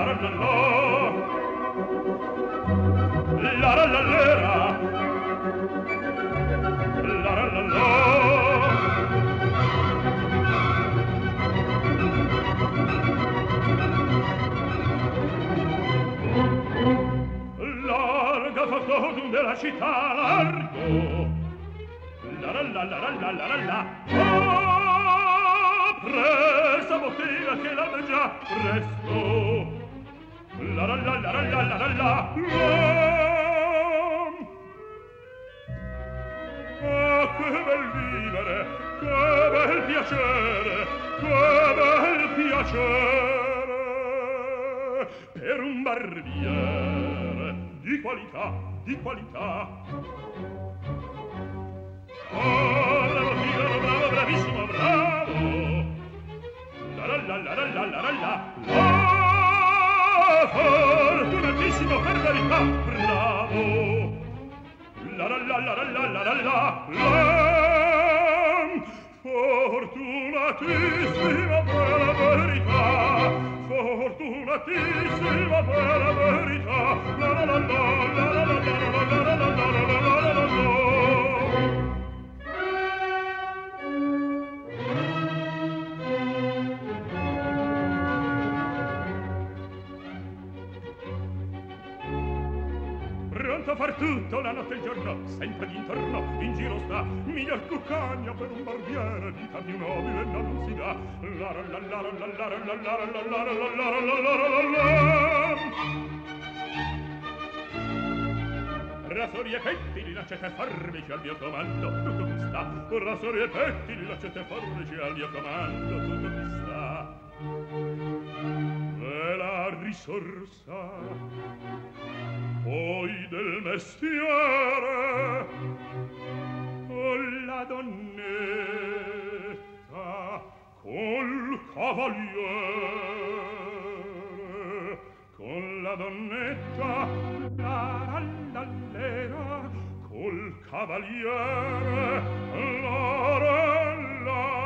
Larga factotum della città largo. La la la la la la la la. Presta bottega che l'alba già presto. La la la la la la la la. Ah, che bel vivere, che bel piacere, che bel piacere per un barbiere di qualità, di qualità. Oh, bravo Figaro, bravo, bravissimo, bravo. La la la la la la la la. Oh, fortunatissimo, per verità, bravo. La la la la la la la la la. Fortunatissimo, per verità. Fortunatissimo, per verità. La la la la la la la la la la la la la. Pronto a far tutto, la notte e il giorno, sempre d'intorno, in giro sta, miglior cuccagna per un barbiere, vita più nobile non si dà. La la la la la la la la la la la la la la la. Rasori e pettili, lancette e forbici al mio comando, tutto qui sta. Rasori e pettili, lancette e forbici al mio comando, tutto qui sta. E la risorsa poi del mestiere con la donnetta, col cavaliere, con la donnetta, la lallera, col cavaliere, la la la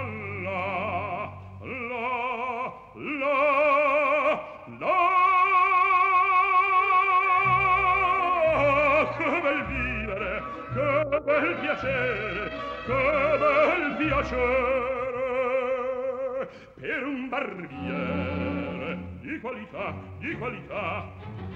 la la. Che bel vivere, che bel piacere, che bel piacere per un barbiere di qualità, di qualità.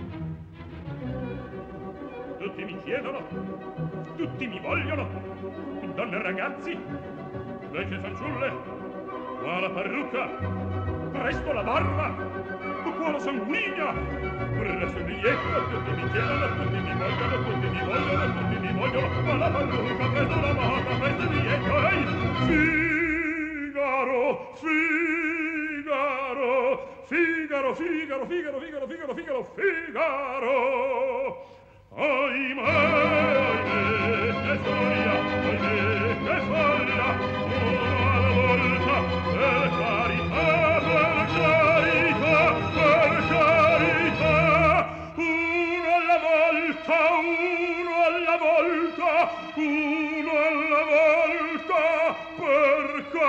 Tutti mi chiedono, tutti mi vogliono, donne e ragazzi, vecchie fanciulle, ma la parrucca, presto la barba, cuore sanguigna, presto il biglietto, tutti mi chiedono, tutti mi vogliono, tutti mi vogliono, tutti mi vogliono, ma la parrucca, presto la barba, presto il biglietto, ehi! Figaro, Figaro, Figaro, Figaro, Figaro, Figaro, Figaro, Figaro, Figaro! Ahimè, ahimè, che storia, ahimè, che storia, uno alla volta, per carità, per carità, per carità, uno alla volta, uno alla volta, uno alla volta, per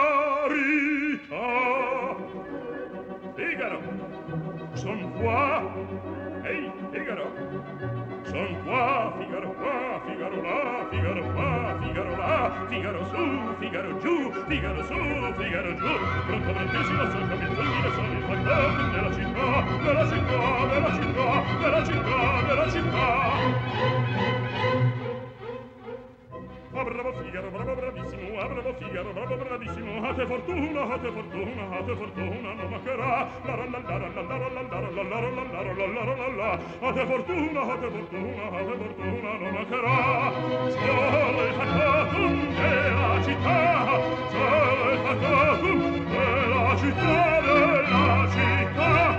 carità. Figaro, son qua, ehi, Figaro, son qua, Figaro qua, Figaro là, Figaro qua, Figaro là, Figaro su, Figaro giù, Figaro su, Figaro giù. Pronto prontissimo, sono come fulmine, sono il fantasma della città, della città, della città, della città, della città. Ah, bravo Figaro, bravo bravissimo, ah, bravo Figaro, bravo bravissimo, a te fortuna, a te fortuna, a te fortuna non mancherà. La la la la la la la la la la la la la la la. A te fortuna, a te fortuna, a te fortuna non mancherà. Solo il factotum della città, solo il factotum della città, della città.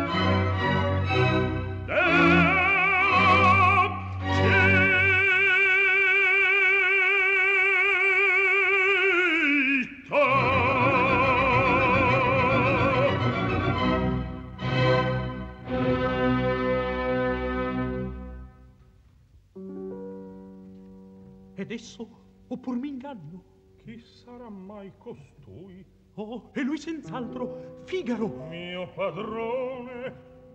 Ed esso, oppur m'inganno? Chi sarà mai costui? Oh, e lui senz'altro, Figaro! Mio padrone,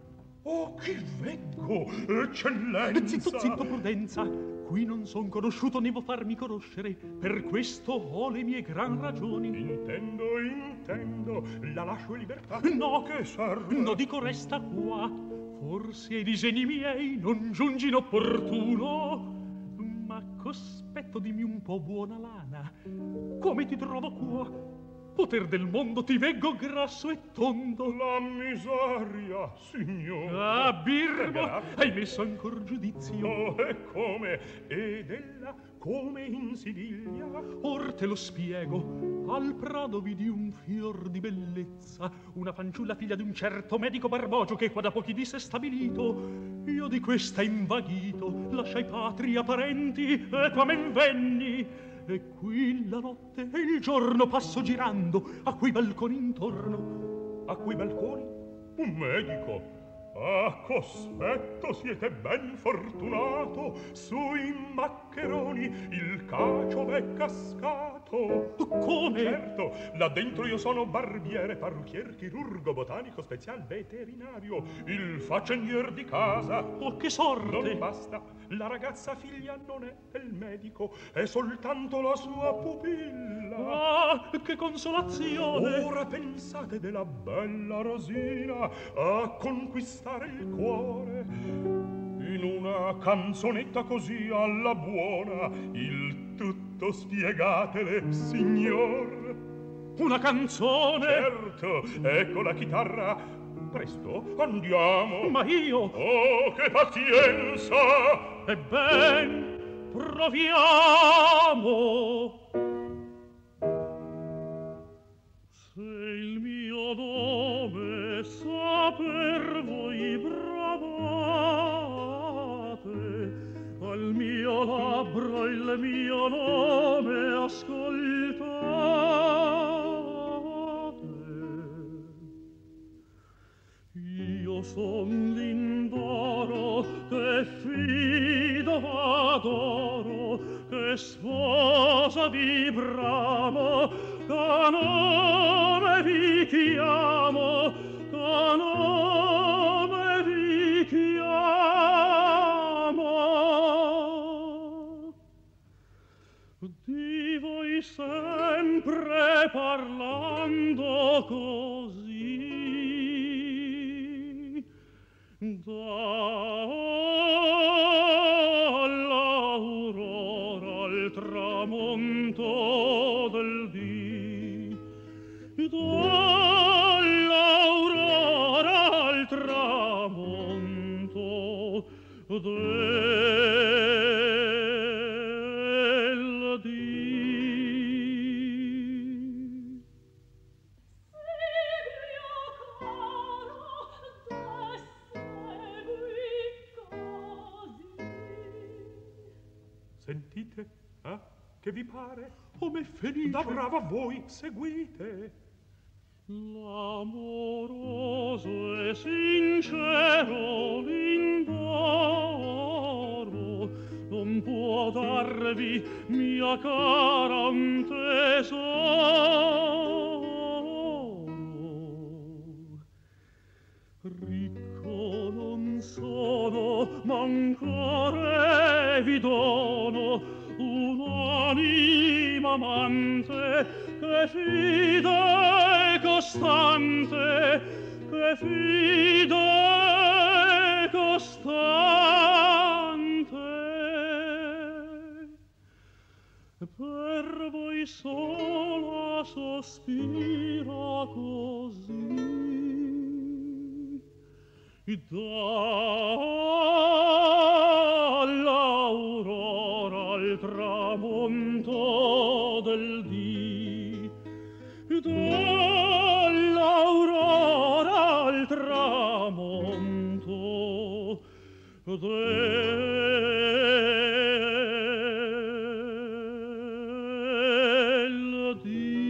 Oh, chi vengo, eccellenza! Zitto, zitto, prudenza. Qui non son conosciuto né vo farmi conoscere. Per questo ho le mie gran ragioni. Intendo, la lascio in libertà. No, che serve? No, dico resta qua. Forse ai disegni miei non giungi inopportuno. Ma cospetto, dimmi un po', buona lana, come ti trovo qua? Poter del mondo ti veggo grasso e tondo. La miseria, signore. Ah, birbo, hai messo ancor giudizio. Oh, e come? Ed ella come in Siviglia? Or te lo spiego. Al Prado vidi un fior di bellezza, una fanciulla figlia di un certo medico barbogio che qua da pochi dì s'è stabilito. Io di questa invaghito lasciai patria, parenti, e qua men venni. E qui la notte e il giorno passo girando a quei balconi intorno. A quei balconi? Un medico? Ah, cospetto, siete ben fortunato. Sui maccheroni il cacio v'è cascato. Come? Certo, là dentro io sono barbiere, parrucchier, chirurgo, botanico, special, veterinario, il faccenier di casa. Oh, che sorte! Non basta, la ragazza figlia non è del medico, è soltanto la sua pupilla. Ah, che consolazione! Ora pensate della bella Rosina a conquistare il cuore in una canzonetta così alla buona. Il tutto spiegatele, signor. Una canzone? Certo, ecco la chitarra. Presto, andiamo. Ma io? Oh, che pazienza! Ebben, proviamo. Se il mio nome saper voi bravate, al mio labbro il mio nome ascoltate. Io son l'indoro che fido adoro, che sposa vi bramo, da nome vi chiamo, da nome vi chiamo. Di voi sempre parlando così, dall'aurora al tramonto del dì, dall'aurora al tramonto del dì. Sentite, che vi pare? Oh, m'è felice! Da brava voi, seguite! L'amoroso e sincero l'indoro non può darvi, mia cara, un tesoro. Ricco non sono, ma ancora vi dono un'anima amante che fida e costante, che fida e costante. Per voi sola sospira così, dall'aurora al tramonto del dì, dall'aurora al tramonto del dì.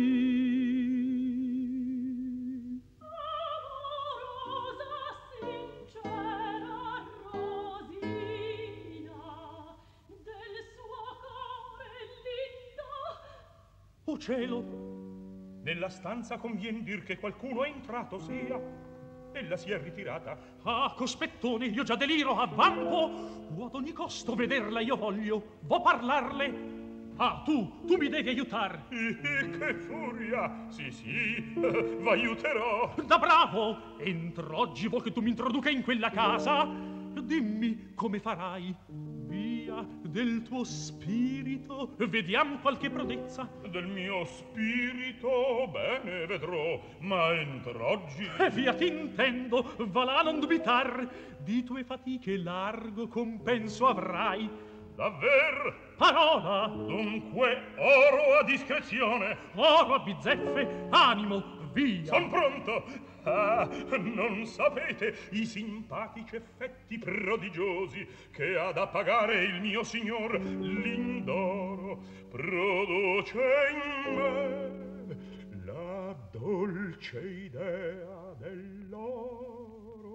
Oh cielo! Nella stanza convien dir che qualcuno è entrato sia, ella si è ritirata. Ah, cospettone, io già deliro, avvampo. O ad ogni costo vederla io voglio. Vo parlarle. Ah, tu mi devi aiutar. Che furia! Sì, v'aiuterò. Da bravo! Entro oggi vuoi che tu mi introduca in quella casa? Dimmi come farai. Via del tuo spirito, vediamo qualche prodezza. Del mio spirito, bene, vedrò, ma entr'oggi. E via t'intendo, va là non dubitar. Di tue fatiche largo compenso avrai. Davver? Parola! Dunque, oro a discrezione. Oro a bizzeffe, animo, via! Son pronto! Ah, non sapete i simpatici effetti prodigiosi che ha da pagare il mio signor Lindoro produce in me la dolce idea dell'oro.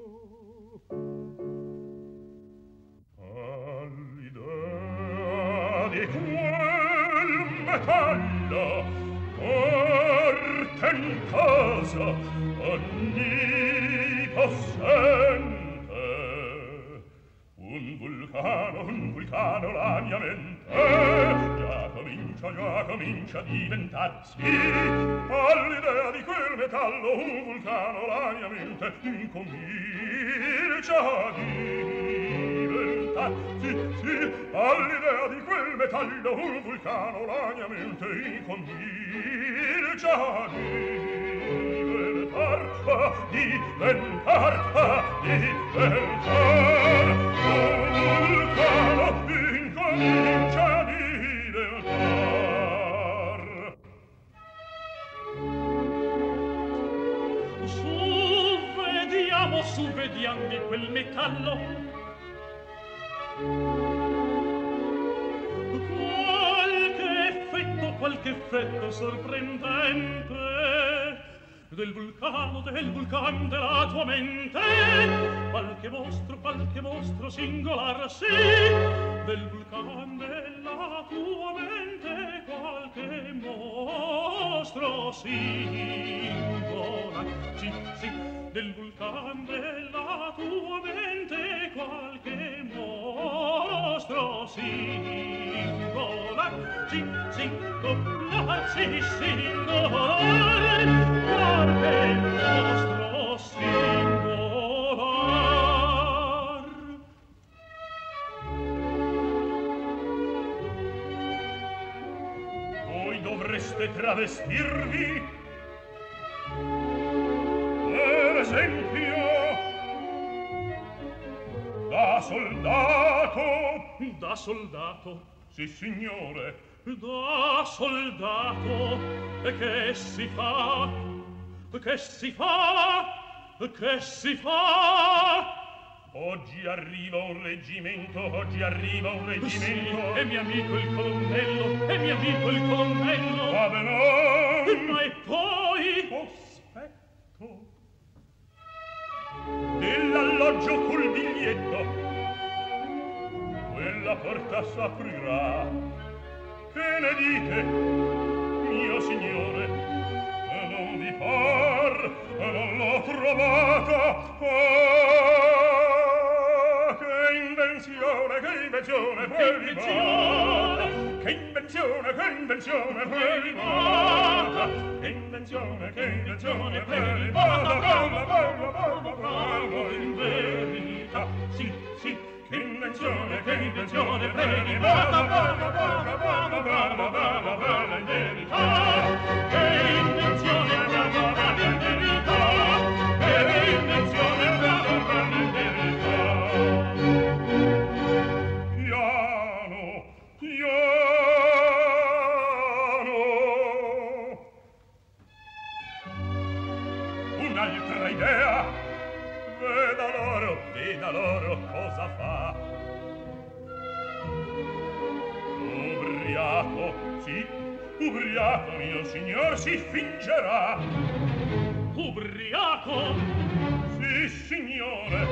All'idea di quel metallo porta in casa ogni possente un vulcano la mia mente già comincia a diventar sì all'idea di quel metallo un vulcano la mia mente incomincia a diventar sì all'idea di quel metallo un vulcano la mia mente incomincia a diventar un vulcano incomincia a diventar. Su vediamo di quel metallo. Qualche effetto sorprendente del vulcano della tua mente, qualche mostro singolar, sì, del vulcano della tua mente, qualche mostro singolar, sì, del vulcano della tua mente, qualche mostro singolar, sì, singolar, qualche mostro singolar. Voi dovreste travestirvi, per esempio, da soldato. Da soldato? Sì, signore. Da soldato, che si fa? Che si fa? Che si fa? Oggi arriva un reggimento. Sì, è mio amico il colonnello, Vabbè, no! Ma e poi? Cospetto dell'alloggio col biglietto, quella porta s'aprirà. Che ne dite, mio signore? Non vi par, non l'ho trovata. Che invenzione, prelibata. Che invenzione, prelibata. In verità, sì, che invenzione, prelibata. In verità, che invenzione, prelibata. In verità, che invenzione, prelibata. In verità. Piano. Un'altra idea. Veda loro cosa fa. Ubriaco, mio signor, si fingerà. Ubriaco? Sì, signore.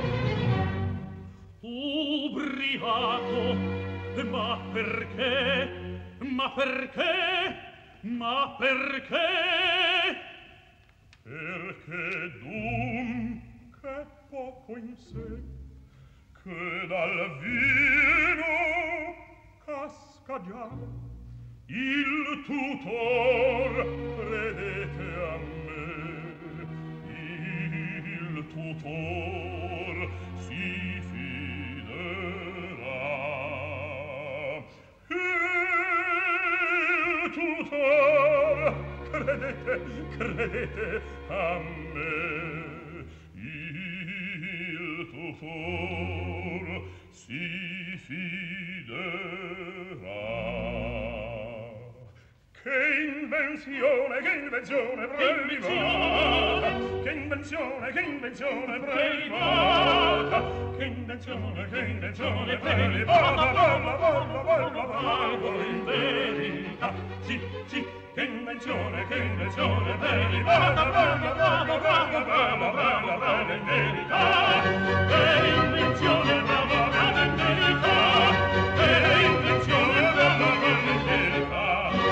Ubriaco? Ma perché? Perché dunque sé, che dal vino casca già il tutor, credete a me, il tutor si fiderà. Il tutor, credete a me, il tutor si fiderà. Che invenzione prelibata, che invenzione prelibata, che invenzione prelibata, in verità, sì, che invenzione prelibata, in verità, che invenzione prelibata, in verità, che invenzione prelibata, in verità.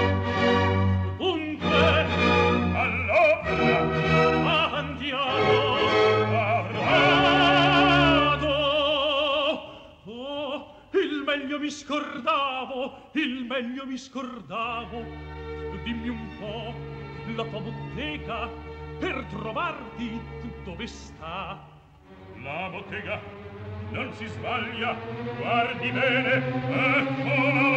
Il meglio mi scordavo. Dimmi un po' la tua bottega per trovarti dove sta. La bottega non si sbaglia, guardi bene, eccola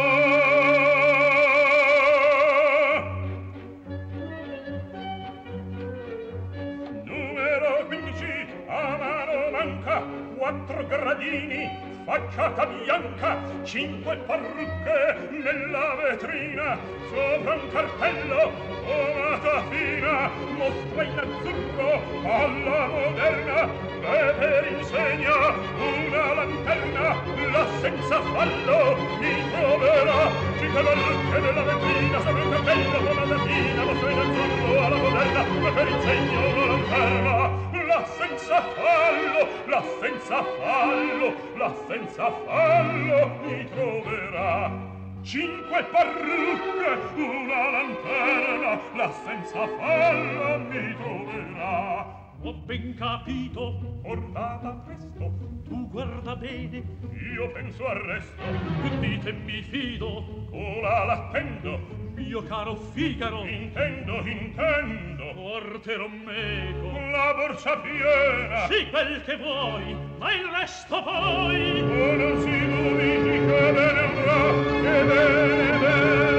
là. Numero 15, a mano manca, 4 gradini, facciata bianca, 5 parrucche nella vetrina, sopra un cartello, pomata fina, mostra in azzurro alla moderna, e per insegna una lanterna, la senza fallo mi troverà, 5 parrucche nella vetrina, sopra un cartello, pomata fina, mostra in azzurro alla moderna, e per insegna una lanterna, la senza fallo, la senza fallo mi troverà. 5 parrucche, una lanterna, la senza fallo mi troverà. Ho ben capito, portata presto, tu guarda bene, io penso al resto. Dite mi fido, ora l'attendo, mio caro Figaro. Intendo, porterò meco, la borsa piena, sì quel che vuoi, ma il resto poi. Oh, non si dubiti che bene andrà, che bene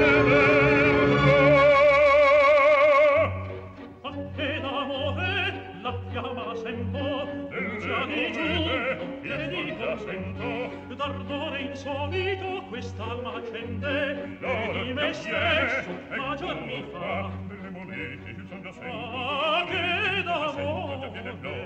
Ma che d'amore la fiamma sento, già di giù, e di contento, d'ardore insolito quest'alma accende, e di me stesso maggior mi fa. Delle monete, son già sento. Ah, che d'amore, la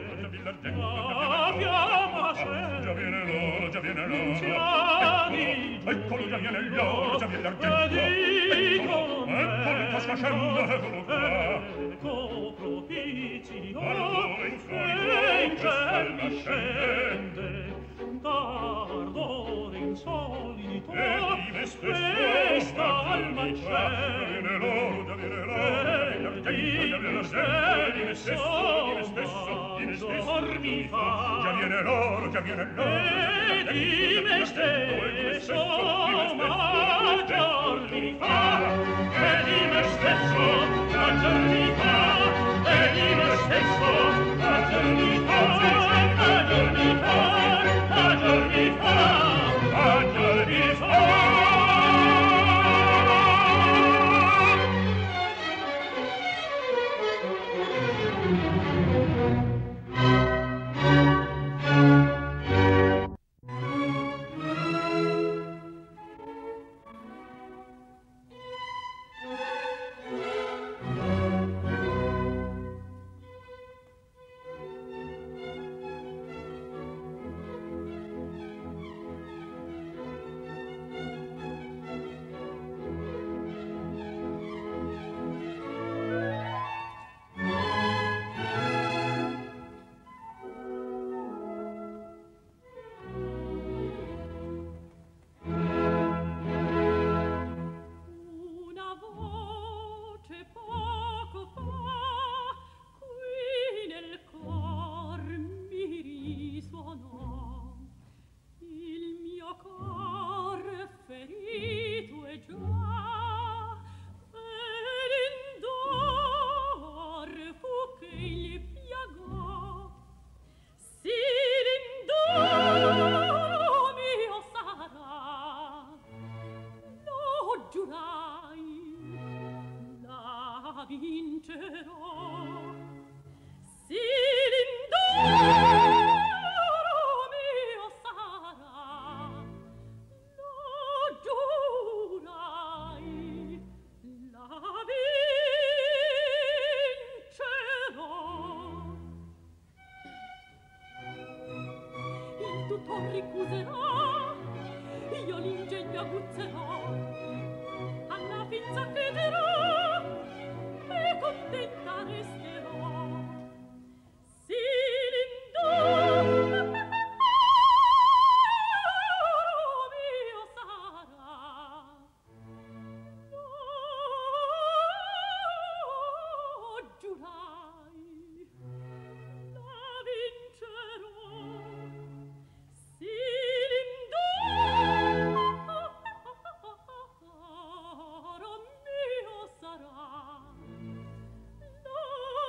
fiamma sento, già viene l'oro, già di giù, eccolo, già viene l'oro, già viene l'argento. e di Ecco in tasca scende, eccolo qua. ecco propizio, Allora in e solito in ciel mi scende, d'ardore insolito, E di me stesso quest'alma già scende, viene l'oro, già viene l'oro, già viene l'argento, di me stesso, maggior mi fa. già viene l'oro, già viene l'oro, E di me stesso maggior mi fa, e di me stesso maggior mi fa, e di me stesso maggior mi fa, maggior mi fa, maggior mi fa, maggior mi fa. tutto ricuserò, io l'ingegno aguzzerò, alla finza crederò, e contenta resterò. Sì, l'indugio mio sarà, no, giurai, la vincerò. Sì, l'indugio mio sarà, no,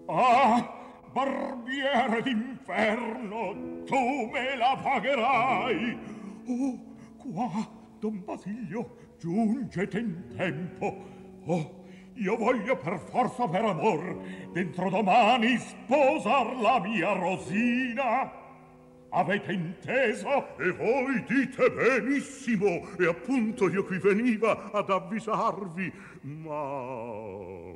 Ah, barbiere d'inferno, tu me la pagherai. Oh, qua, Don Basilio, giungete in tempo. Oh, io voglio per forza, per amor, dentro domani sposar la mia Rosina. Avete inteso? E voi dite benissimo, e appunto io qui veniva ad avvisarvi, ma...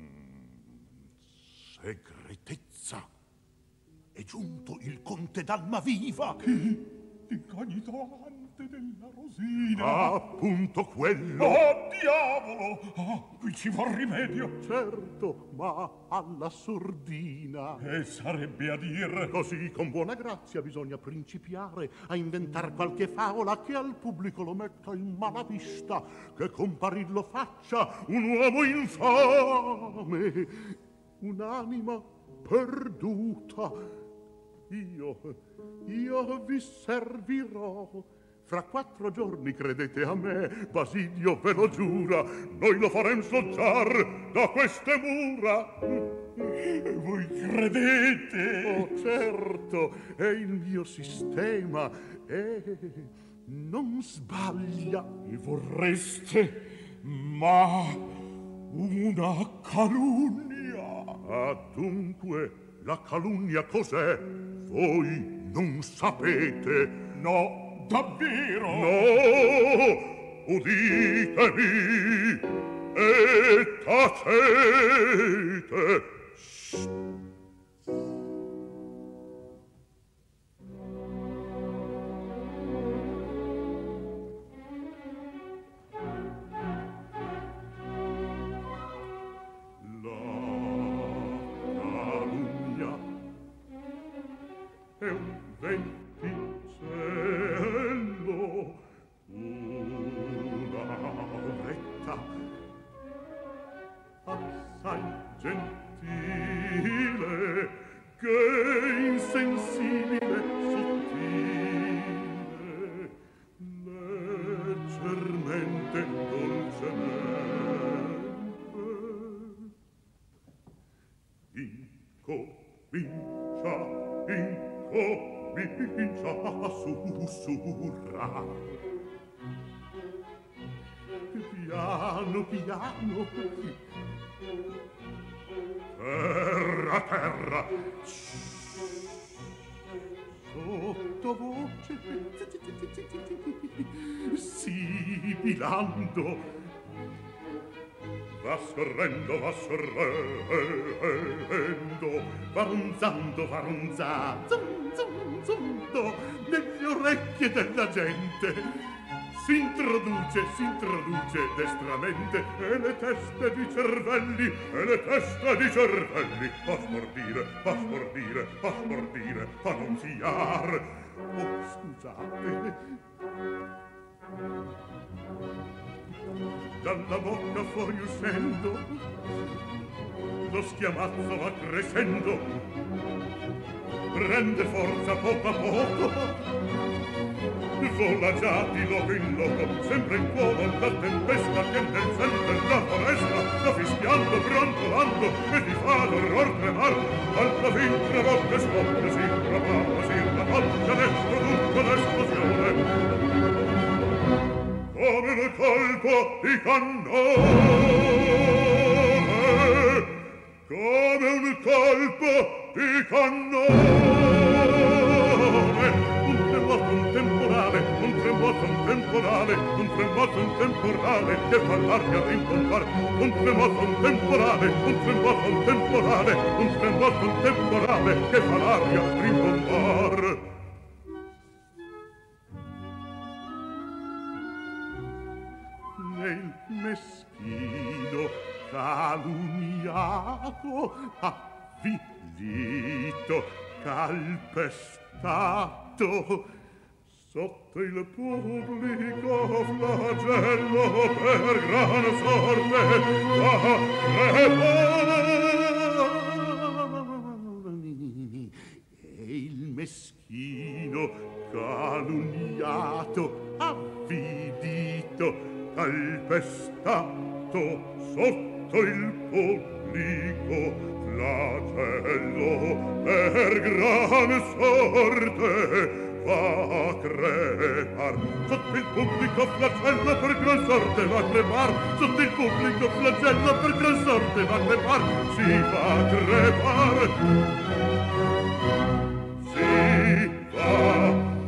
segretezza! È giunto il conte d'Almaviva! Chi? L'incognito amante della Rosina? Ah, appunto quello! Oh, diavolo! Oh, qui ci vuol rimedio! Certo, ma alla sordina. E sarebbe a dire... Così, con buona grazia, bisogna principiare a inventar qualche favola che al pubblico lo metta in mala vista, che comparir lo faccia un uomo infame, un'anima perduta. Io vi servirò. Fra 4 giorni, credete a me, Basilio ve lo giura, noi lo farem soggiar da queste mura. Voi credete? Oh, certo, è il mio sistema e non sbaglia. E vorreste, ma una calunnia. Ah, dunque, la calunnia cos'è? Voi non sapete. No, davvero? No, uditemi e tacete. È un venticello, una obretta assai gentile, che insensibile, sottile, leggermente, dolcemente, comincia a sussurrar. Piano, piano. Terra, terra. Sottovoce. Sibilando. Va scorrendo, va ronzando, zunzando nelle orecchie della gente. S'introduce destramente e le teste di cervelli, fa stordire, fa annunziar. Oh, scusate. Dalla bocca fuori uscendo, lo schiamazzo va crescendo, prende forza poco a poco, vola già di loco in loco, sempre in cuovo la tempesta che nel cielo della foresta sta fischiando, brontolando e ti fa l'orror tremar. Alla fin tre volte scoppia, si rapava, si rapaglia dentro tutta l'esplosione, come un colpo di cannone, come un colpo di cannone. Un tremoto, un temporale che fa l'aria rimbombare. Un tremoto, un temporale che fa l'aria rimbombare. Nel meschino calunniato, avvilito, calpestato, sotto il pubblico flagello per gran sorte e il meschino calunniato, avvilito, calpestato, sotto il pubblico flagello bello per gran sorte va a crepar. Sotto il pubblico flagello per gran sorte va a crepar. Sotto il pubblico flagello per gran sorte va a crepar. Si va a crepar. Si va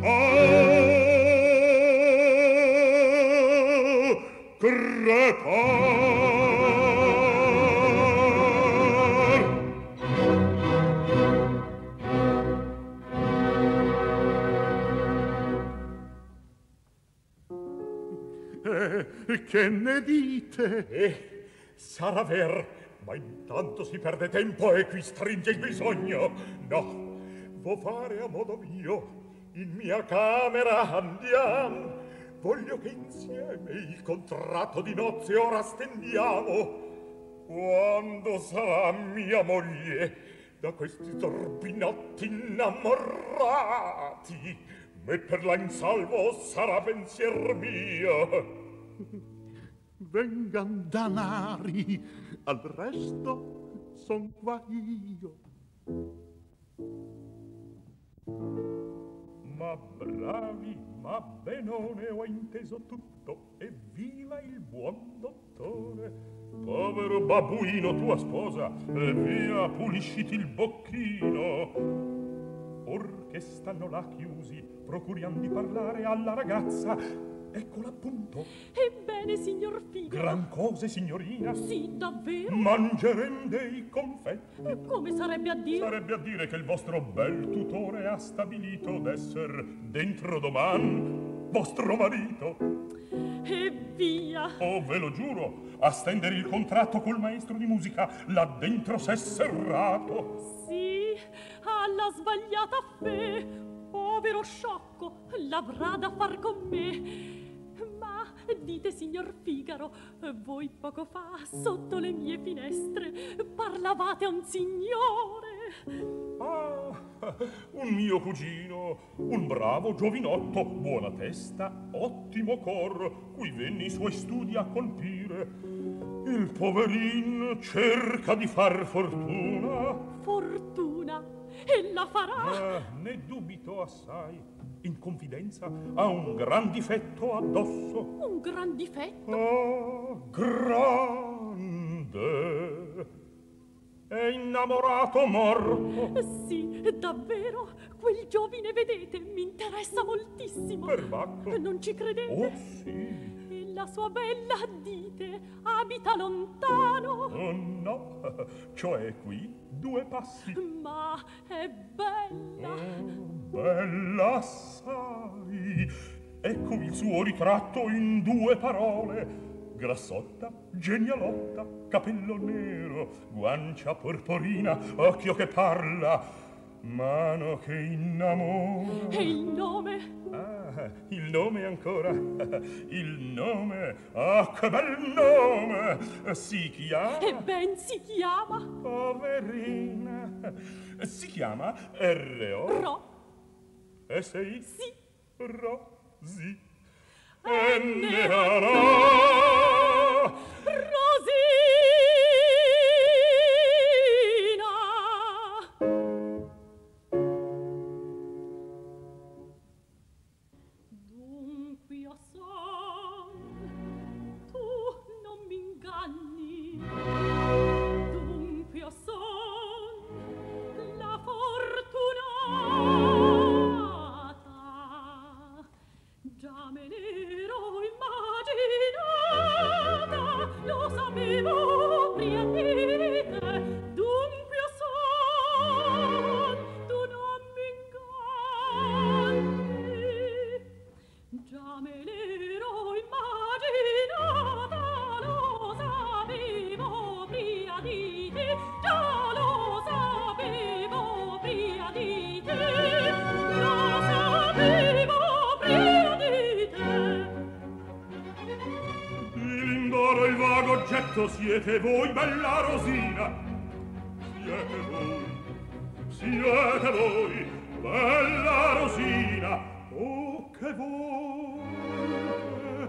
a crepar. Che ne dite? Sarà ver, ma intanto si perde tempo e qui stringe il bisogno. No, vo fare a modo mio, in mia camera andiam. Voglio che insieme il contratto di nozze ora stendiamo. Quando sarà mia moglie da questi zorbinotti innamorati, metterla in salvo sarà pensier mio. Vengan danari, al resto son qua io. Ma bravi, ma benone, ho inteso tutto, e viva il buon dottore. Povero babbuino, tua sposa, e via, pulisciti il bocchino. Or che stanno là chiusi, procuriam di parlare alla ragazza. Eccola appunto. Ebbene, signor Figaro. Gran cose, signorina. Sì, davvero? Mangerem dei confetti. Come sarebbe a dire? Sarebbe a dire che il vostro bel tutore ha stabilito d'esser dentro doman vostro marito. E via. Oh, ve lo giuro, a stendere il contratto col maestro di musica là dentro s'è serrato. Sì, alla sbagliata fe. Povero sciocco, l'avrà da far con me. Ma dite, signor Figaro, voi poco fa sotto le mie finestre parlavate a un signore. Ah, un mio cugino, un bravo giovinotto, buona testa, ottimo cor, cui venni i suoi studi a colpire. Il poverin cerca di far fortuna. Fortuna? E la farà? Ne dubito assai. In confidenza ha un gran difetto addosso. Un gran difetto? Ah, grande. È innamorato morto. Sì, davvero. Quel giovine, vedete, mi interessa moltissimo. Perbacco. Non ci credete? Oh, sì. E la sua bella, dite, abita lontano? Oh, no, cioè qui 2 passi. Ma è bella. Bella assai. Ecco il suo ritratto in 2 parole. Grassotta, genialotta, capello nero, guancia porporina, occhio che parla, mano che innamora. E il nome? Ah, il nome ancora. Il nome. Ah, che bel nome. Si chiama? E ben si chiama? Poverina. Si chiama R.O. Ro. S.I. Sì. Rosi. N.O. Rosina. Dunque io son, tu non mi inganni. Dunque io son la fortunata. Già me l'ero immaginata, lo sapevo prima di te. Dunque io son, tu non mi inganni. Già me l'ero immaginata, lo sapevo prima di te. Già lo sapevo prima di te. Lo sapevo prima di te. L'indoro il vago oggetto siete voi, bella Rosina. Siete voi, bella Rosina. Oh, che voi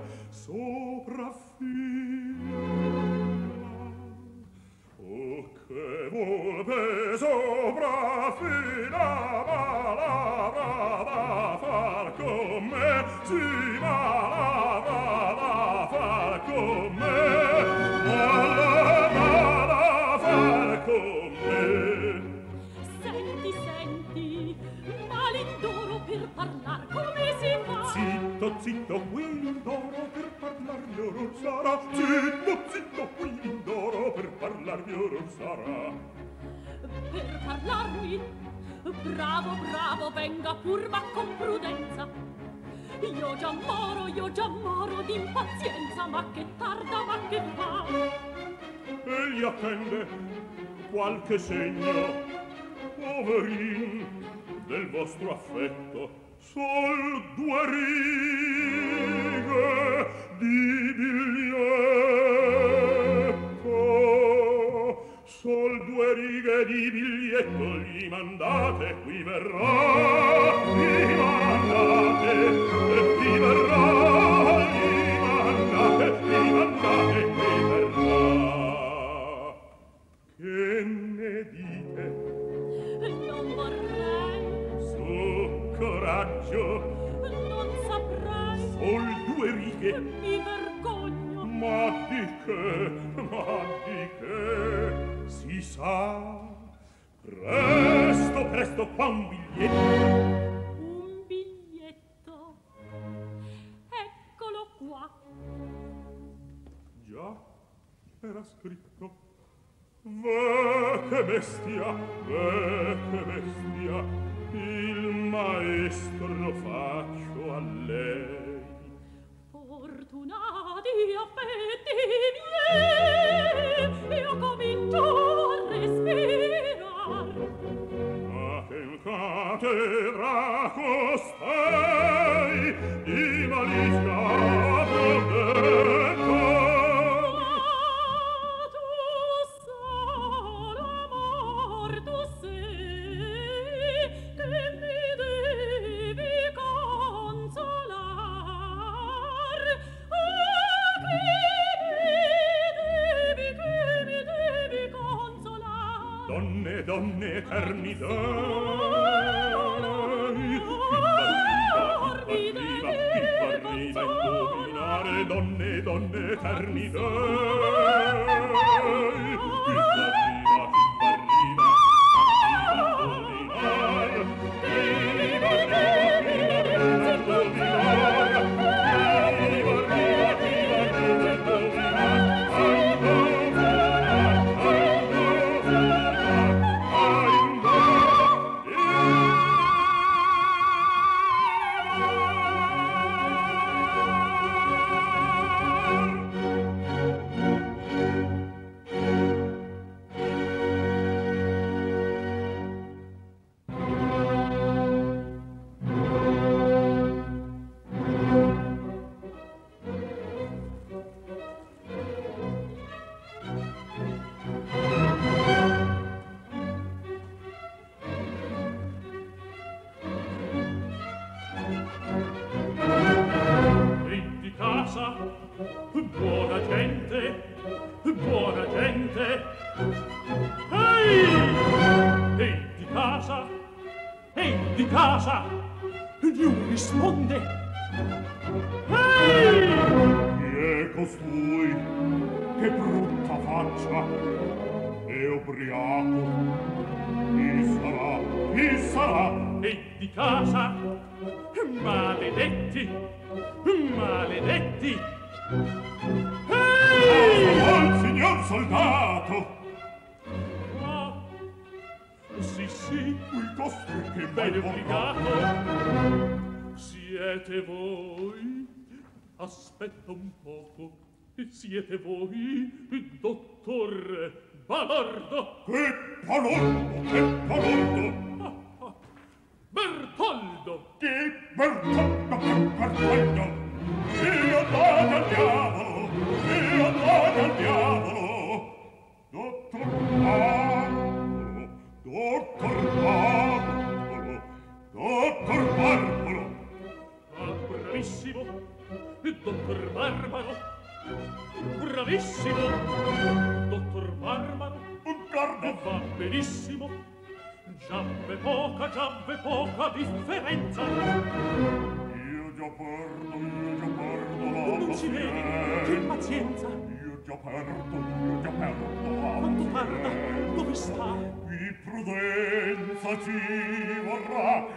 sopraffina. Oh, che volpe sopra fila malavra da far con me, sì malavra da far con me, malavra da far con me. Senti, senti, ma l'indoro per parlar come si fa? Zitto, zitto, qui l'indoro per parlar mio non sarà. Zitto, zitto, qui l'indoro per parlar mio non sarà. Per parlarmi? Bravo, bravo, venga pur, ma con prudenza. Io già moro d'impazienza, ma che tarda, ma che fa? Egli attende qualche segno, poverin, del vostro affetto. Sol 2 righe di biglietto, sol 2 righe di biglietto gli mandate, qui verrà, gli mandate, e qui verrà, gli mandate, qui verrà. Che ne dite? Non vorrei, Coraggio, non saprei, sol 2 righe, mi vergogno. ma di che, si sa, presto, presto, qua un biglietto. Un biglietto, eccolo qua. Già, era scritto. Che bestia, che bestia, il maestro faccio a lei. Fortunati affetti miei, io comincio a respirar. Ma che in cattedra costei di malizia prodetto. Donne eterni dai, chi parriva indovinare, donne eterni dai, chi parriva indovinare, buona gente, ehi di casa, Giù risponde, chi è costui? Che brutta faccia, è ubriaco, chi sarà? Ehi di casa, maledetti, al signor soldato! Ah, sì, qui costui che bene obbligato! Siete voi? Aspetta un poco, siete voi, dottor Balordo? Che Balordo? Bertoldo! Che Bertoldo? Io vado al diavolo! Dottor Barbaro! Ah, bravissimo! Dottor Barbaro! Bravissimo! Dottor Barbaro! Guarda, va benissimo. Già poca differenza. Io già perdo la Non si vede, che pazienza. Io già perdo la Quanto tarda, dove sta? Qui prudenza ci vorrà.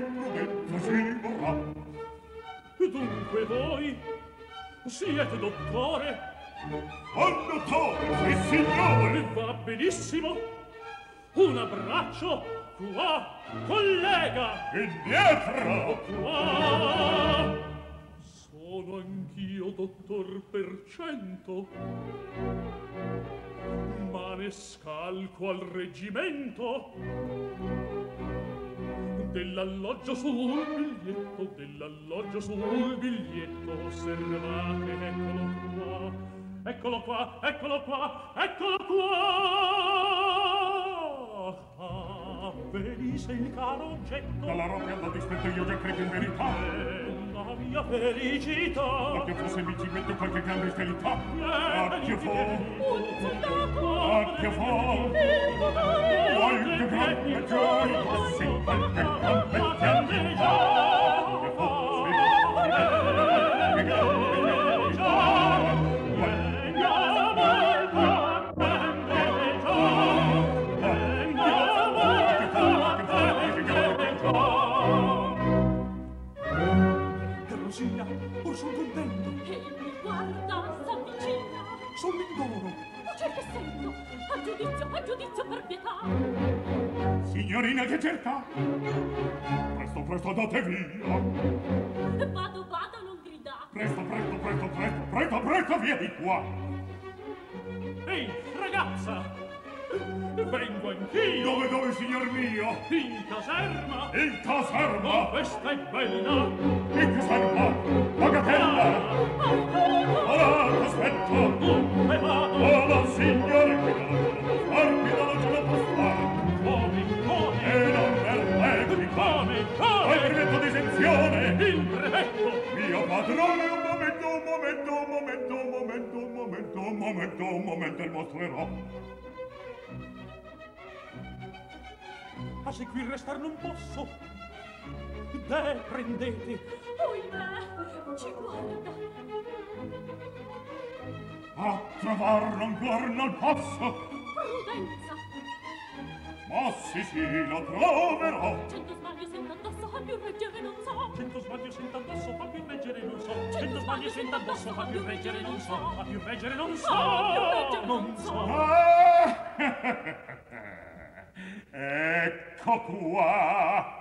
Dunque voi siete dottore? Dottore, sì signore. Va benissimo. Un abbraccio qua, collega. Indietro. Qua. Sono anch'io dottor per cento, ma ne scalco al reggimento. Dell'alloggio sul biglietto, osservate, eccolo qua. Ah, venisse il caro oggetto. Dalla robbia al dispetto io già credo in verità. La mia felicità. Ma che fosse mi ci mette qualche grande stelità. Che fu? Un soldato. Che fu? Qualche grande gioia. Sì, qualche grande gioia. Che fosse mi ci Or son contento. Egli mi guarda, s'avvicina. Son l'indoro. Voce che sento. A giudizio per pietà. Signorina che cerca? Presto andate via. Vado, non grida. Presto, via di qua. Ehi, ragazza! Vengo anch'io! Dove, signor mio? In caserma! In caserma? Oh, questa è bella! In caserma? Bagatella! Ora, aspetto! Dunque vado! Oh, no, signore, qui non ce la può fare! Come? E non verrebbe! Come? Ho il brevetto d'esenzione! Il brevetto! Mio padrone, un momento, il mostrerò! A seguir restar non posso. Prendete. Oimè, ci guarda. A trovarlo ancora non posso. Prudenza. Ma sì, lo troverò. 100 sbagli sento addosso, a più reggere non so. 100 sbagli sento addosso, fa più reggere non so. 100 sbagli sento addosso, fa più reggere non so. Fa più reggere non so. Non so. Ecco qua.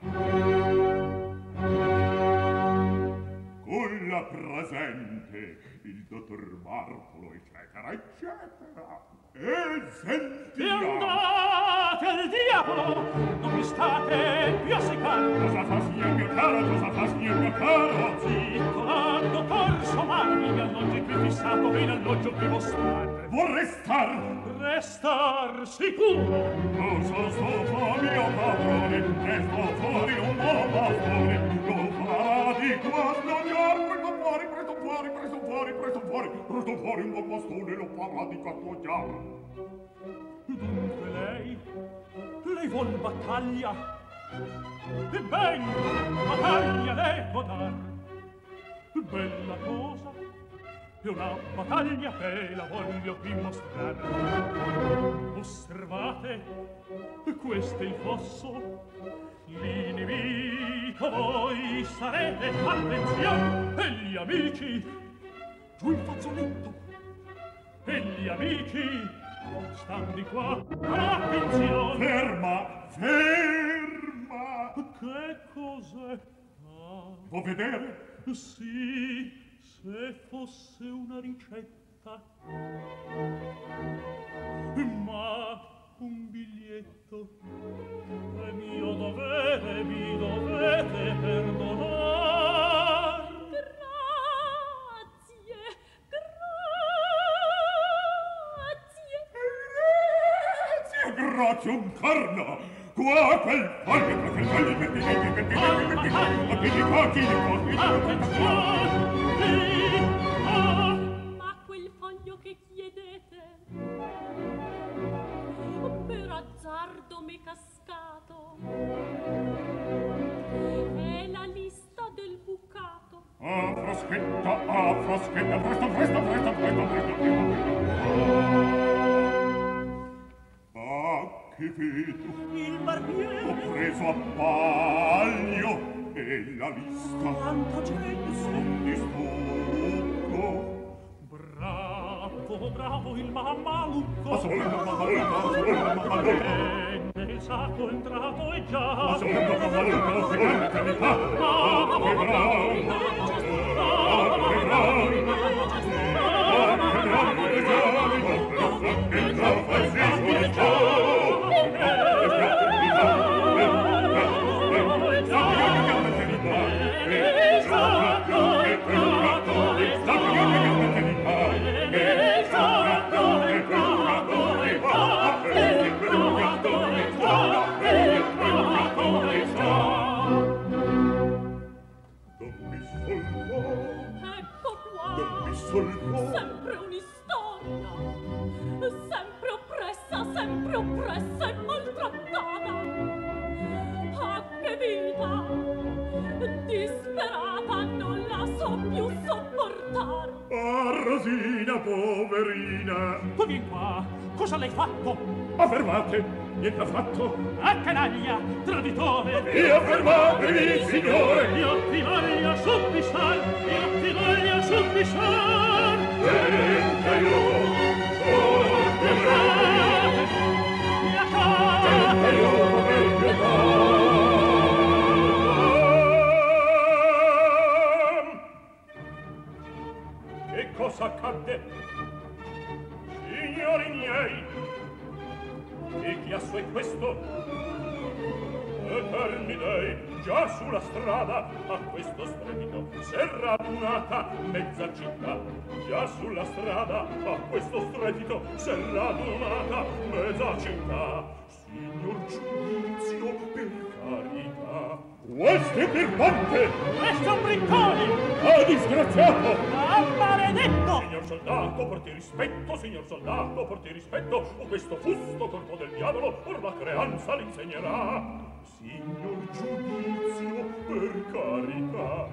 Con la presente il dottor Bartolo, eccetera. E E sentiamo. andate al diavolo! Non mi state più a seccare! Cosa fa, signor mio caro? Zitto, dottor Somari, mi alloggi qui fissato, ben alloggio qui vostro. Vorrei star. Restar sicuro! Non sono stufo, mio padrone, e sto fuori un buon bastone. Non farà di quando presto fuori un buon bastone, lo farà di cattugiare. Dunque lei vuol battaglia? E ben, battaglia le può dar. Bella cosa, è una battaglia che la voglio qui mostrare. Osservate, questo è il fosso, l'inimico voi sarete, attenzione, e gli amici, giù il fazzoletto, e gli amici, stan di qua, attenzione. Ferma. Che cos'è? Vuoi vedere? Sì, se fosse una ricetta. Ma un biglietto è mio dovere, mi dovete perdonar. Grazie un carno. Qua quel foglio che Ma quel foglio che chiedete per azzardo m'è cascato. È la lista del bucato. Ah, Fraschetta, presto, presto, presto, presto, presto. Ah, che vedo? Il barbiere. Ho preso a paglio e la lista. Quanta gente. Son di stucco. Bravo, bravo il mammalucco. Ma sono mammalucco. Nel sacco entrato e già. Ma sono mammalucco. Sempre un'istoria, sempre oppressa e maltrattata. Ah, che vita disperata, non la so più sopportare. Ah, Rosina, poverina. Tu vien qua, cosa l'hai fatto? Affermate, niente affatto. Ah, canaglia, traditore! Io fermatevi, signore! Io ti voglio suppisar! Io ti voglio suppisar! Niente io, sono pietà! Niente io, per pietà! Che cosa accadde? Signori miei, che chiasso è questo? Eterni dei, già sulla strada a questo strepito s'è radunata mezza città. Già sulla strada a questo strepito s'è radunata mezza città. Signor giudizio, per carità. Questo è birbante! Questo è un briccone! Ah, disgraziato! Ah, maledetto! Signor soldato, porti rispetto, signor soldato, porti rispetto, o questo fusto corpo del diavolo or la creanza l'insegnerà. Signor giudizio, per carità.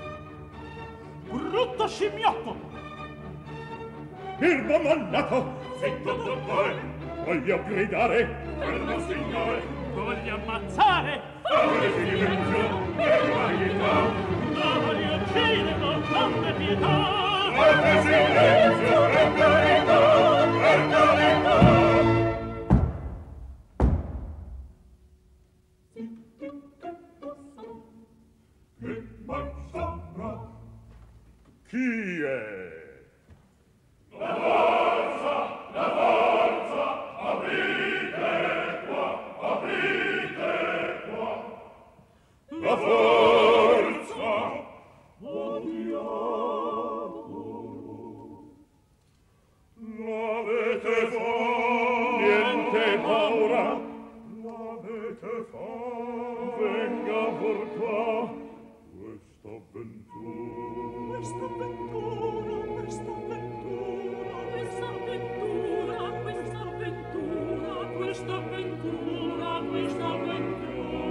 Brutto scimmiotto! Birbo mannato! Zitto, dottore! Voglio gridare! Fermo, signore! Voglio ammazzare! Fate silenzio, per carità! No, voglio ucciderlo, non per pietà! Fate silenzio, per carità! Per carità! Che mazzarra! Chi è? La forza! La forza! Aprite qua! Aprite qua! La forza! Oh diavolo! L'avete fatto! Niente paura! L'avete fatto! Venga por qua! Questa avventura! Questa avventura, questa avventura, Questa avventura, questa avventura, questa avventura, questa avventura.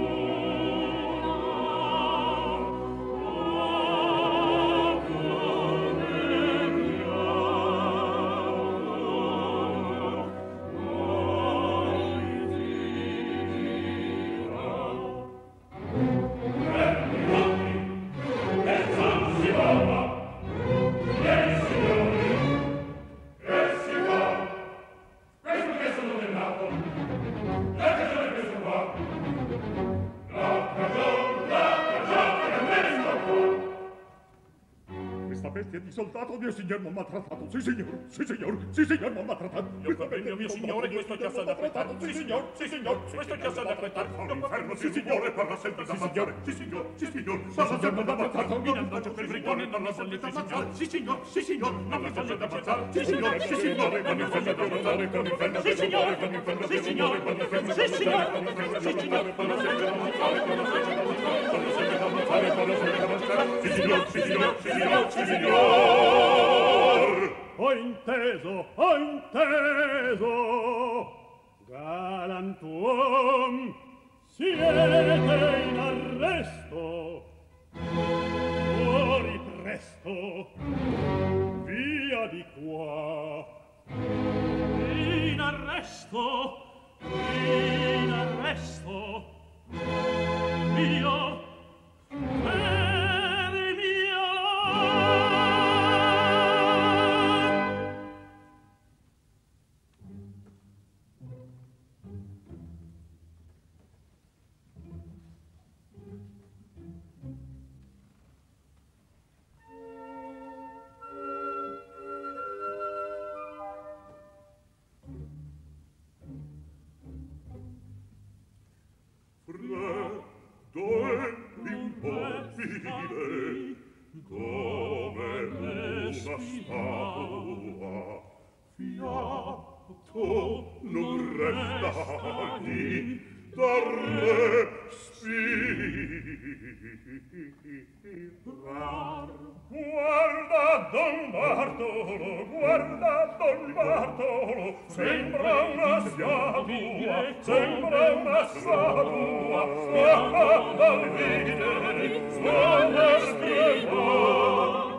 Questa bestia di soldato mio signor m'ha maltrattato. Sì, signor, sì, signor, sì, signor m'ha maltrattato. Io comprendo, mio signore, questo ti assai da affrettare. Sì, signor, questo ti assai da affrettare. All'inferno, sì, signore, parla sempre da mangiare. Sì, signor, parla sempre da mangiare. In alloggio quel brigone non lo voglio ammazzare. Sì, signor, non mi voglio ammazzare. Sì, signore, con il fendo di ammazzare, con il fendo di ammazzare, con il fendo di ammazzare, con il fendo di ammazzare, con il fendo di ammazzare, con il fendo di ammazzare, con il fendo di ammazzare, con il fendo di ammazzare. Sì, signor, sì, signor, sì, signor, sì, signor. Ho inteso, ho inteso! Galantuom, siete in arresto. Fuori presto, via di qua. In arresto, in arresto. Io, per il mio immobile come una statua, fiato non resta lì da respirar. Guarda Don Bartolo, guarda Don Bartolo, sembra una statua, sembra una statua, fiato dal ridere, suona scrivare.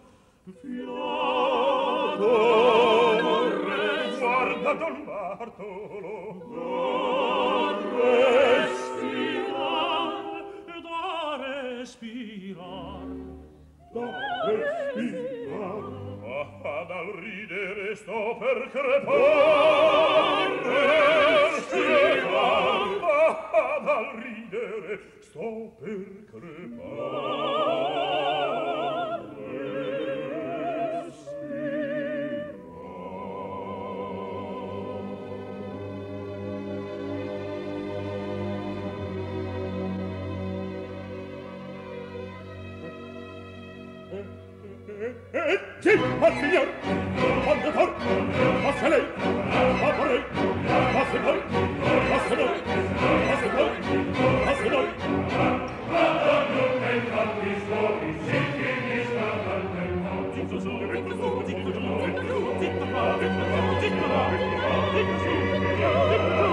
Fiato non resta, guarda Don Bartolo, non respirar, da respirar. Da respirar. Ah, dal ridere sto per crepar. Respirar. Ah, dal ridere sto per crepar. Sì, al signor! Condutor! Passa lei! Passa lei! Passa voi! Passa voi! Passa voi! Passa voi! Zitto su, zitto su, zitto giù, zitto giù, zitto qua, zitto giù, zitto là, zitto su, zitto giù,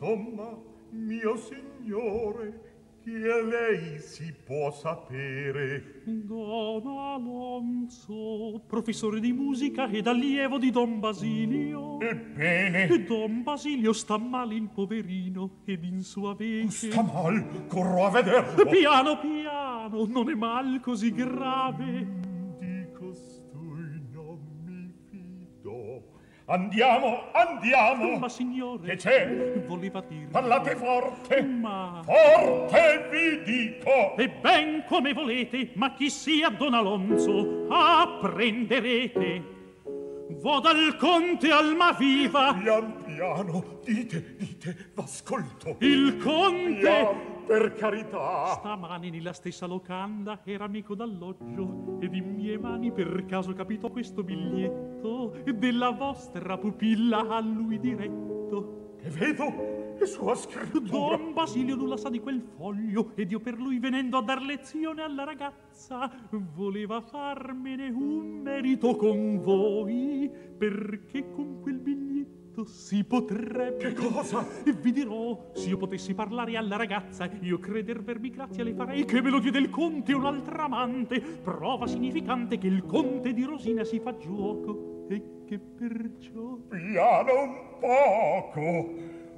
insomma, mio signore, che lei si può sapere. Don Alonso, professore di musica ed allievo di Don Basilio. Ebbene? Don Basilio sta male il poverino ed in sua vece... Sta mal, corro a vederlo. Piano, piano, non è mal così grave. Di costui non mi fido. Andiamo, andiamo. Ma signore, Che c'è? voleva dire... Parlate forte. Ma... Forte vi dico. E ben come volete, ma chi sia Don Alonso, apprenderete. Vo dal conte Almaviva. Pian piano, dite, v'ascolto. Il conte... Pian, per carità. Stamani nella stessa locanda era amico d'alloggio ed in mie mani per caso capitò questo biglietto della vostra pupilla a lui diretto. E vedo e sua scrittura. Don Basilio nulla sa di quel foglio ed io per lui venendo a dar lezione alla ragazza voleva farmene un merito con voi perché con quel biglietto si potrebbe... Che cosa? E vi dirò, se io potessi parlare alla ragazza, io creder vermi grazia le farei che me lo diede il conte un'altra amante, prova significante che il conte di Rosina si fa giuoco e che perciò... Piano un poco.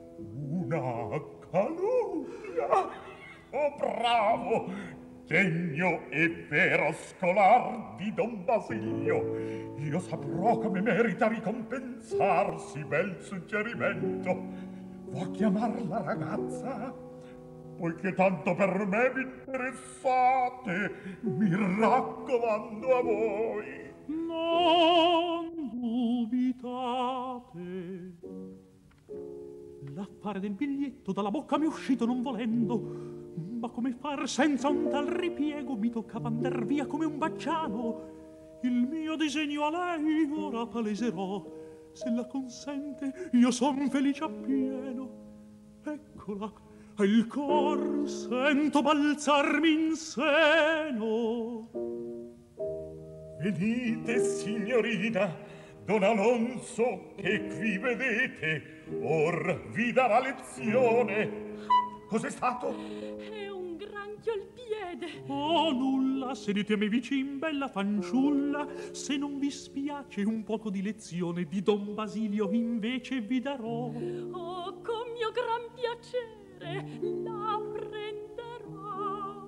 Una calunnia. Oh, bravo! Degno e vero scolar di Don Basilio. Io saprò come merita ricompensarsi bel suggerimento. Vuoi chiamar la ragazza? Poiché tanto per me vi interessate, mi raccomando a voi. Non dubitate. L'affare del biglietto dalla bocca mi è uscito non volendo, ma come far senza un tal ripiego mi toccava andar via come un bacciano. Il mio disegno a lei ora paleserò, se la consente io son felice appieno. Eccola, il cor sento balzarmi in seno. Venite, signorina, Don Alonso, che qui vedete, or vi darà lezione. Cos'è stato? È un granchio al piede. Oh, nulla, sedete a me vicin, bella fanciulla. Se non vi spiace un poco di lezione di Don Basilio invece vi darò. Oh, con mio gran piacere la prenderò.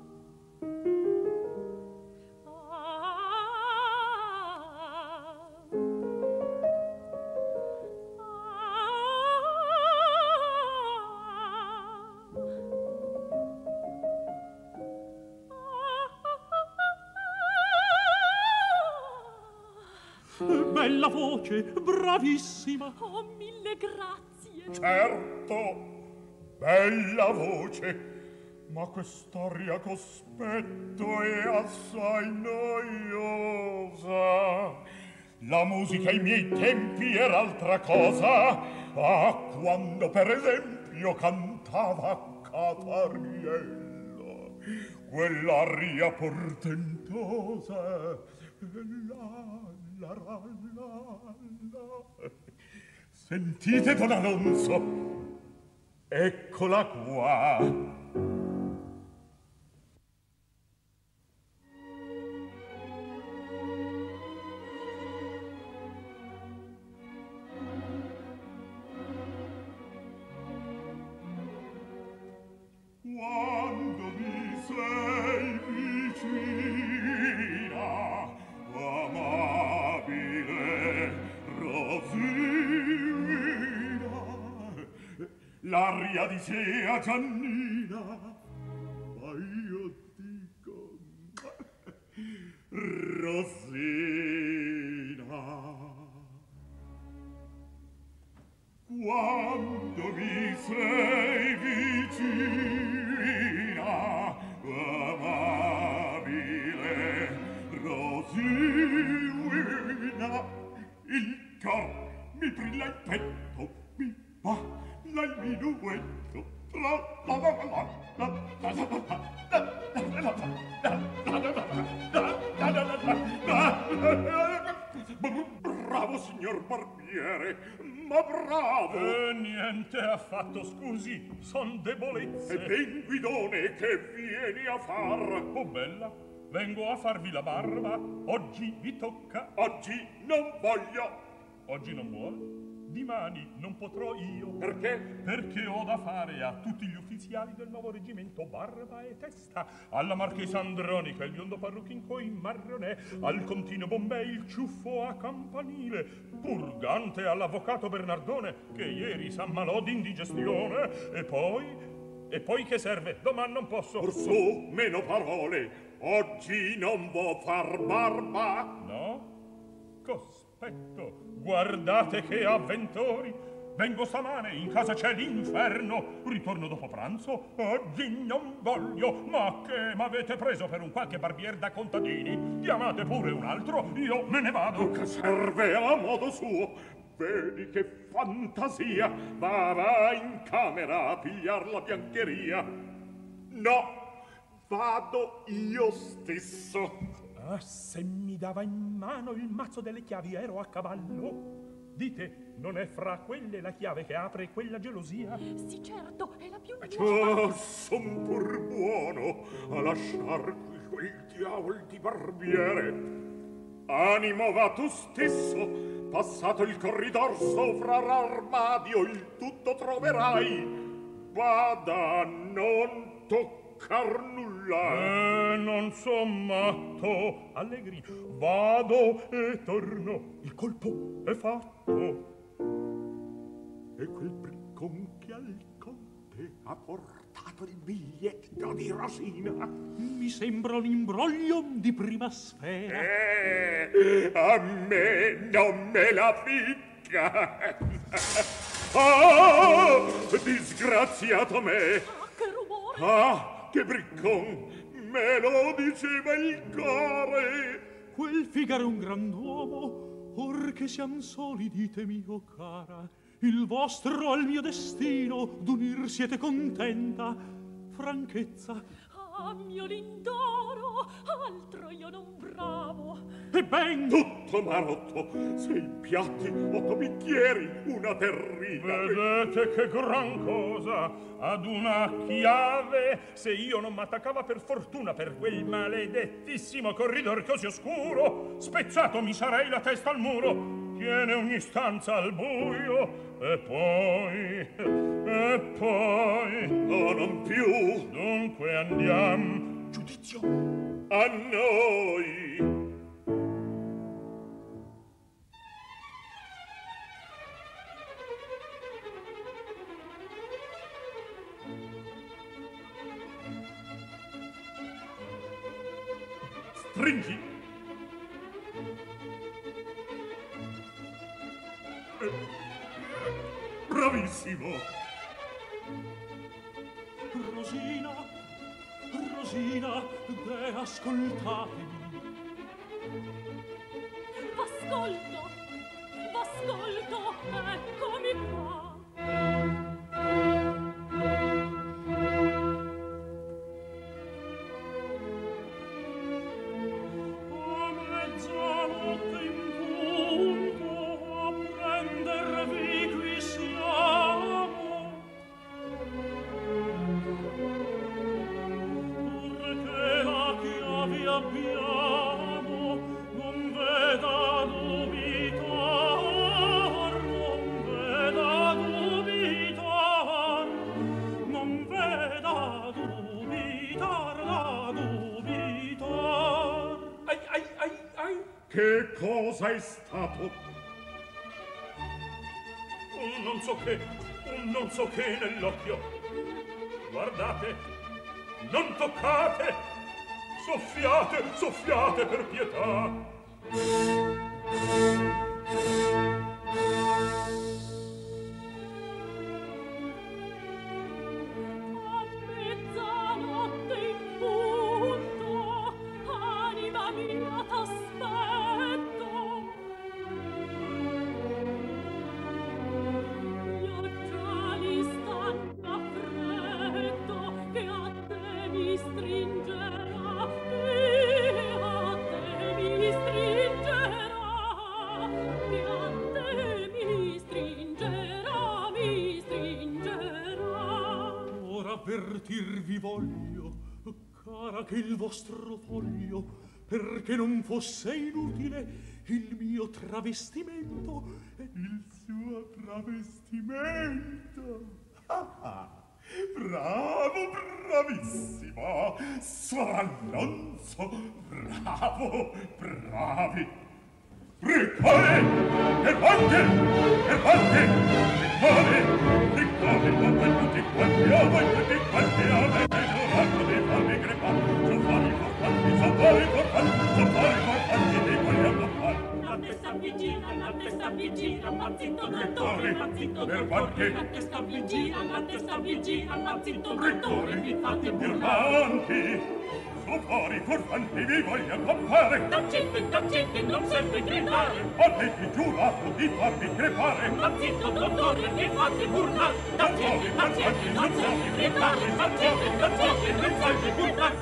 Bella voce, bravissima. Oh, mille grazie. Certo, bella voce, ma quest'aria cospetto è assai noiosa. La musica ai miei tempi era altra cosa. Ah, quando per esempio cantava Catariello, quell'aria portentosa. La, la, la. Sentite, Don Alonso, eccola qua. Quando mi sei vicina, amabile Rosina, l'aria di Sea Giannina, ma io dico Rosina. Quando mi sei vicina, amabile Rosina, il cor mi brilla il petto, mi balla il minuetto, bravo signor Barbiere. barbiere, ma bravo! Niente affatto, scusi, son debolezze. E ben guidone che vieni a far? Oh, bella, vengo a farvi la barba. Oggi vi tocca. Oggi non voglio. Oggi non vuole? Dimani non potrò io. Perché? Perché ho da fare a tutti gli ufficiali del nuovo reggimento barba e testa, alla marchesa Andronica il biondo parrucchincò in marronè, al contino Bombè il ciuffo a campanile, purgante all'avvocato Bernardone che ieri s'ammalò d'indigestione. E poi che serve? Domani non posso. Orsù, meno parole. Oggi non vo far barba. No? Cospetto, guardate che avventori. Vengo stamane, in casa c'è l'inferno. Ritorno dopo pranzo. Oggi non voglio. Ma che m'avete preso per un qualche barbier da contadini? Chiamate pure un altro, io me ne vado. Che serve a modo suo. Vedi che fantasia. Va in camera a pigliar la biancheria. No, vado io stesso. Ah, se mi dava in mano il mazzo delle chiavi ero a cavallo. Dite, non è fra quelle la chiave che apre quella gelosia? Sì, certo, è la più Oh, son pur buono a lasciar qui quel diavol di barbiere. Animo, va tu stesso. Passato il corridor sopra l'armadio il tutto troverai. Vada, non toccar nulla. Non son matto. Allegri, vado e torno. Il colpo è fatto. E quel briccon che al conte ha portato il biglietto di Rosina. Mi sembra un imbroglio di prima sfera. A me non me la ficca. Oh, disgraziato me. Che rumore! Ah, che briccon. Me lo diceva il core. Quel Figaro è un grand'uomo, or che siam soli, ditemi, o cara, il vostro al mio destino d'unir siete contenta. Franchezza. Ah, mio lindoro, altro io non bravo. E ben Tutto marotto. 6 piatti, 8 bicchieri, una terrina. Vedete che gran cosa. Ad una chiave. Se io non m'attaccava per fortuna per quel maledettissimo corridor così oscuro, spezzato mi sarei la testa al muro. Tiene ogni stanza al buio. E poi Oh, non più. Dunque andiam. giudizio. A noi. Stringi. Bravissimo. Rosina, Rosina, ascoltatemi. V'ascolto, eccomi qua. A mezzanotte in punto a prendervi qui siamo. Perché la chiave abbiamo, non veda dubitar, non veda dubitar, non veda dubitar, da dubitar. Ai. Che cosa è stato? Un non so che nell'occhio. Guardate, non toccate. Soffiate per pietà. A mezzanotte in punto, anima mia, t'aspetto. Gli occhiali stanno a freddo, che a te mi stringerà, che a te mi stringerà, che a te mi avvertirvi voglio, cara, che il vostro foglio, perché non fosse inutile il mio travestimento e il suo travestimento. Bravo, bravissimo, Sor Alonso, bravo, bravi. Riccone, ervante, riccone, ma tutti quanti a voi, tutti quanti a me, l'orato di farmi crepare, son fari forfanti, li vogliamo fare. La testa mi gira, mazzito dottore, Ervante, la testa mi gira, mazzito dottore, mi fate burlare. Ervanti, son fari forfanti, vi voglio campare. Taccente, non serve gridare. Avete giurato di farmi crepare. Mazzito dottore, mi fate burlare. Taccente, non serve gridare. Taccente, non serve burlare.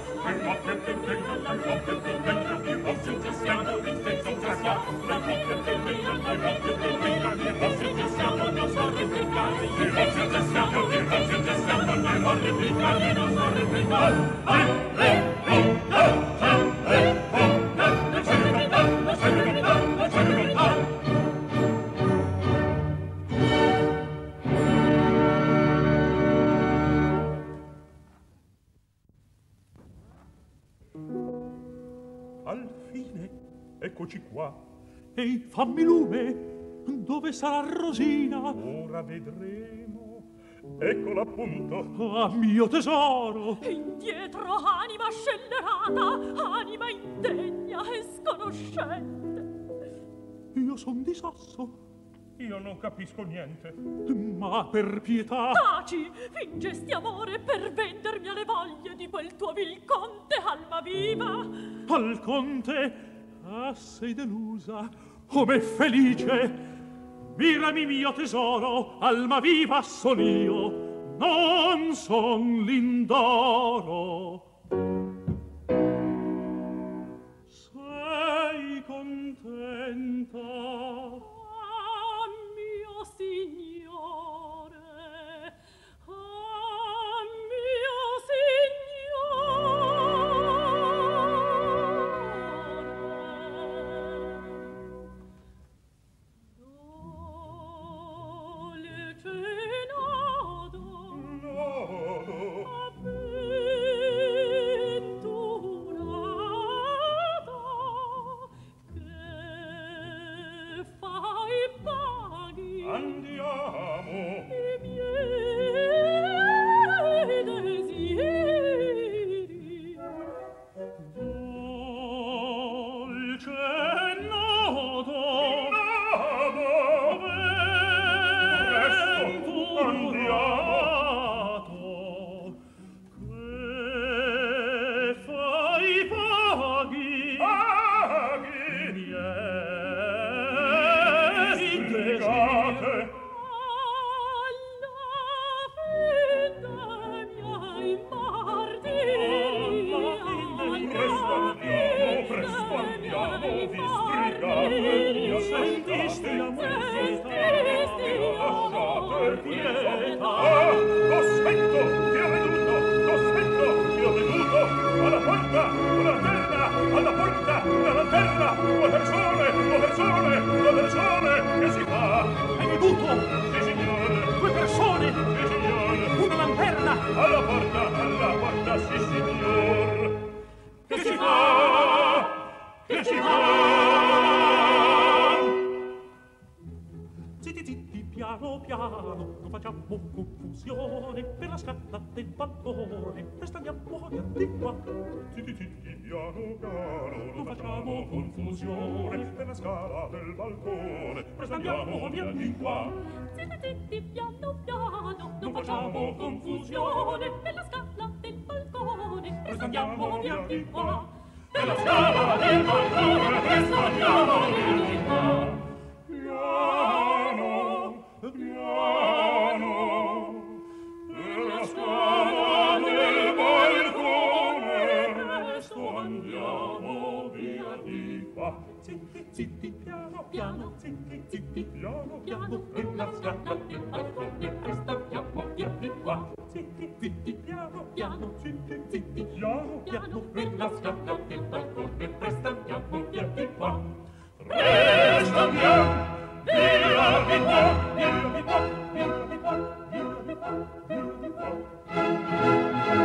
Al fine, eccoci qua. Ehi, fammi lume, dove sarà Rosina? Ora vedremo. Eccola appunto. Ah, mio tesoro! Indietro, anima scellerata, anima indegna e sconoscente. Io son di Sasso, Io non capisco niente. ma per pietà... Taci, fingesti amore per vendermi alle voglie di quel tuo vil conte Almaviva. Al conte, sei delusa, o me felice. Mirami, mio tesoro, Almaviva son io, non son Lindoro. Sei contenta? Ah, mio signore, ah, mio Andiamo. I miei desideri. Dolce nodo, venturato, che fai paghi miei desideri. Presto andiamo, vi sbrigate. Sentisti la musica, Lasciate pietà. Lo sento, ti ho veduto. Alla porta, una lanterna, alla porta, una lanterna. Due persone, che si fa? Hai veduto? Sì, signore. Due persone, Sì, signore. una lanterna. Alla porta, sì, signor. Che si fa? Che si fa? Zitti, piano, non facciamo confusione per la scala del balcone. Presto andiamo via di qua. Zitti, piano, Non facciamo confusione per la scala del balcone. Presto andiamo via di qua. Zitti, piano, Non facciamo confusione per la scala del balcone. Presto andiamo via di qua. Per la scala del balcone, presto andiamo via di qua. Piano, per la scala del balcone. Presto andiamo via di qua. Zitti, piano, zitti, piano, Per la scala del balcone, presto andiamo via di qua. qua. Zitti, zitti, piano, Piano, zitti, zitti, piano, piano, per la scala che balcone presto andiamo via di qua. Presto andiamo, via di qua, via di qua, via di qua, via di qua, via di qua.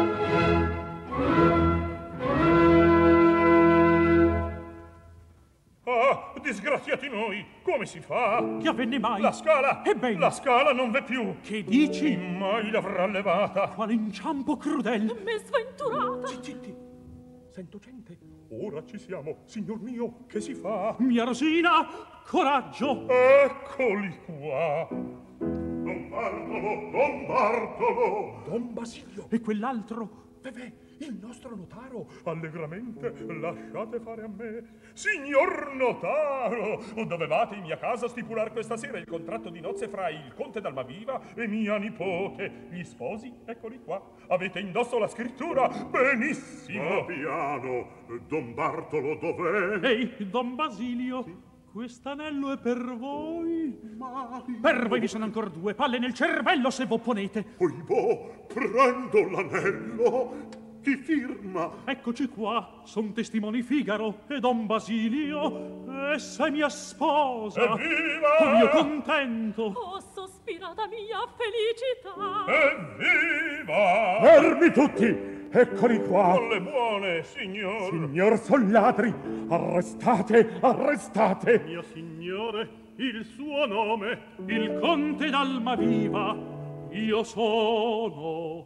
Ah, disgraziati noi, come si fa? Che avvenne mai? La scala! Ebbene! La scala non v'è più! Che dici? Chi mai l'avrà levata? Quale inciampo crudel! Me sventurata. Zitti! Sento gente. Ora ci siamo, signor mio, che si fa? Mia Rosina, coraggio! Eccoli qua! Don Bartolo, Don Bartolo! Don Basilio! E quell'altro? Bevè, il nostro notaro! Allegramente lasciate fare a me. Signor notaro! Dovevate in mia casa stipular questa sera il contratto di nozze fra il conte d'Almaviva e mia nipote. Gli sposi, eccoli qua. Avete indosso la scrittura? Benissimo! Ma piano! Don Bartolo dov'è? Ehi, Don Basilio! Sì. Quest'anello è per voi? Ma per voi vi sono ancora due palle nel cervello se v'opponete. Oibò, prendo l'anello. Chi firma? Eccoci qua, son testimoni Figaro e Don Basilio. Essa è mia sposa. Evviva! Io contento. Oh, sospirata mia felicità. Evviva! Fermi tutti! Eccoli qua! Con le buone, signor! Signor Sollatri, arrestate, arrestate! Mio signore, il suo nome, il conte d'Almaviva, io sono.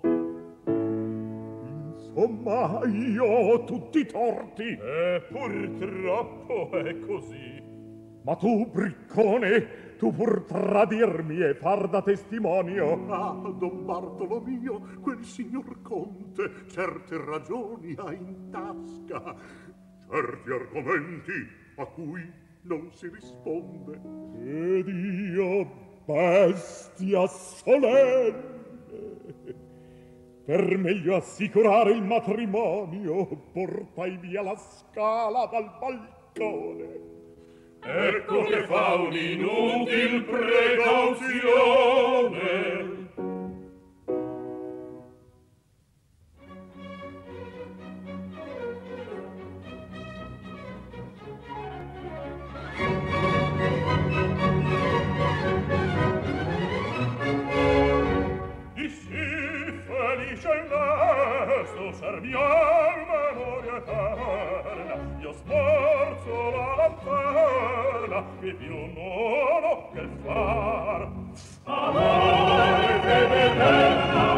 Insomma, io ho tutti i torti. Purtroppo è così. Ma tu, briccone, tu pur tradirmi e far da testimonio. Ah, Don Bartolomeo, quel signor conte certe ragioni ha in tasca, certi argomenti a cui non si risponde. Ed io, bestia solenne, per meglio assicurare il matrimonio, portai via la scala dal balcone. Ecco che fa un'inutil precauzione. Di sì felice innesto serviam memoria eterna. Io sforzo la lanterna che più non ho che far. Amore che eterna